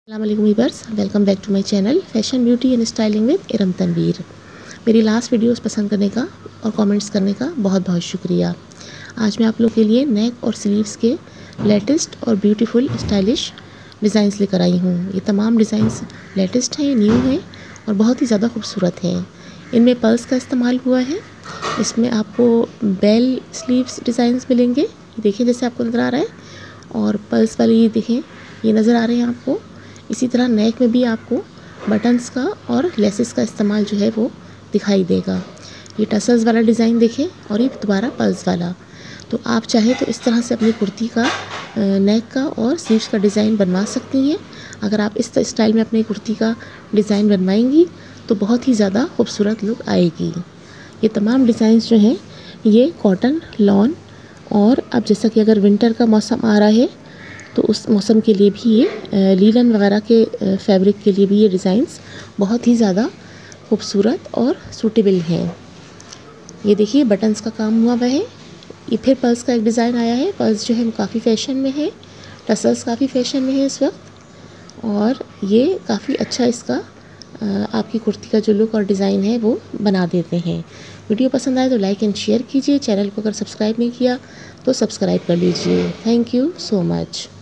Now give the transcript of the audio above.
अस्सलामुअलैकुम viewers, welcome back to my channel fashion beauty and styling with Iram Tanveer. मेरी last videos पसंद करने का और कमेंट्स करने का बहुत बहुत शुक्रिया। आज मैं आप लोग के लिए नेक और स्लीव्स के लेटेस्ट और ब्यूटीफुल स्टाइलिश डिज़ाइंस लेकर आई हूँ। ये तमाम डिज़ाइंस लेटेस्ट हैं, न्यू हैं और बहुत ही ज़्यादा खूबसूरत हैं। इनमें पर्ल्स का इस्तेमाल हुआ है। इसमें आपको बेल स्लीव्स डिज़ाइंस मिलेंगे, देखिए जैसे आपको नज़र आ रहा है, और पर्ल्स वाली ये देखें, ये नज़र आ रहे हैं आपको। इसी तरह नेक में भी आपको बटन्स का और लेसेस का इस्तेमाल जो है वो दिखाई देगा। ये टसल्स वाला डिज़ाइन देखें और ये दोबारा पर्ल्स वाला। तो आप चाहे तो इस तरह से अपनी कुर्ती का नेक का और स्लीव्स का डिज़ाइन बनवा सकती हैं। अगर आप इस स्टाइल में अपनी कुर्ती का डिज़ाइन बनवाएंगी तो बहुत ही ज़्यादा खूबसूरत लुक आएगी। ये तमाम डिज़ाइंस जो हैं ये कॉटन, लॉन और अब जैसा कि अगर विंटर का मौसम आ रहा है तो उस मौसम के लिए भी ये लीलन वगैरह के फैब्रिक के लिए भी ये डिज़ाइंस बहुत ही ज़्यादा खूबसूरत और सूटेबल हैं। ये देखिए बटन्स का काम हुआ हुआ है। ये फिर पर्ल्स का एक डिज़ाइन आया है। पर्ल्स जो है वो काफ़ी फ़ैशन में है, टसल्स काफ़ी फ़ैशन में है इस वक्त, और ये काफ़ी अच्छा इसका आपकी कुर्ती का जो लुक और डिज़ाइन है वो बना देते हैं। वीडियो पसंद आए तो लाइक एंड शेयर कीजिए। चैनल को अगर सब्सक्राइब नहीं किया तो सब्सक्राइब कर लीजिए। Thank you so much.